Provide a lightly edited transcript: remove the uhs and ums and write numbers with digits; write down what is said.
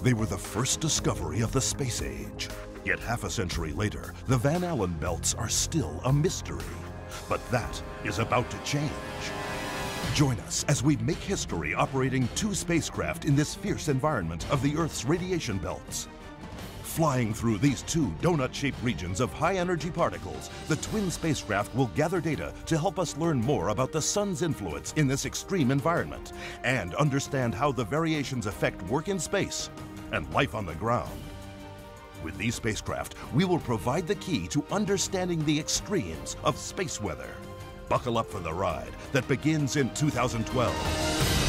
They were the first discovery of the space age. Yet half a century later, the Van Allen belts are still a mystery. But that is about to change. Join us as we make history operating 2 spacecraft in this fierce environment of the Earth's radiation belts. Flying through these 2 donut-shaped regions of high-energy particles, the twin spacecraft will gather data to help us learn more about the Sun's influence in this extreme environment and understand how the variations affect work in space and life on the ground. With these spacecraft, we will provide the key to understanding the extremes of space weather. Buckle up for the ride that begins in 2012.